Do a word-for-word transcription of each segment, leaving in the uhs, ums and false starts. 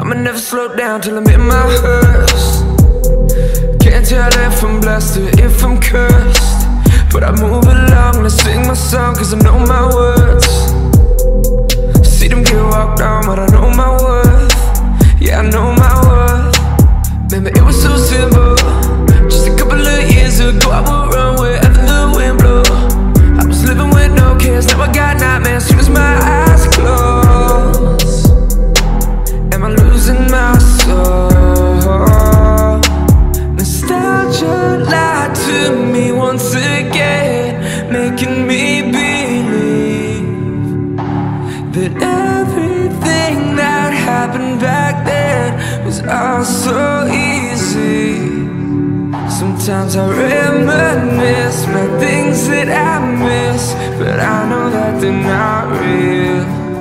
I'ma never slow down till I'm in my hearse. Can't tell if I'm blessed or if I'm cursed, but I move along and I sing my song cause I know my words. See them get walked down but I know my worth. Yeah, I know my worth. Remember it was so simple. Just a couple of years ago I would run wherever the wind blow. I was living with no cares, now I got nightmares soon as my eyes close. Am I losing my soul? Nostalgia lied to me once again, making me believe that everything that happened back then was all so easy. Sometimes I reminisce my things that I miss, but I know that they're not real.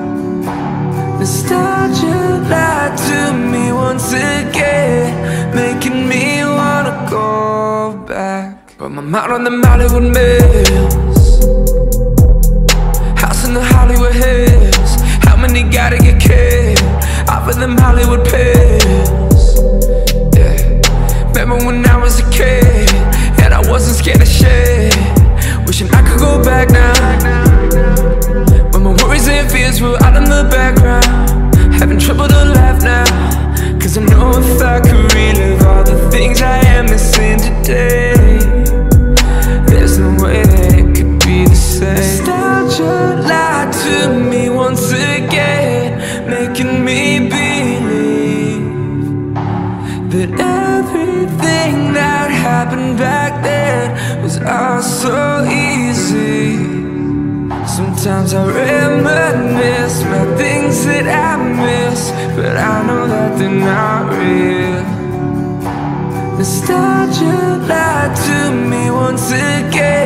Nostalgia lied to me once again, making me wanna go back. But my mind on them Hollywood mills, house in the Hollywood hills. How many gotta get killed off of them Hollywood pills? Yeah. Remember when I was a kid and I wasn't scared of shit, wishing I could go back now, when my worries and fears were out in the background. Having trouble to laugh now, cause I know if I could relive all the things I am missing today, there's no way that it could be the same. Nostalgia lied to me once again, making me believe that everything that happened back then was all so easy. Sometimes I reminisce my things that I miss, but I know that they're not real. Nostalgia lied to me once again.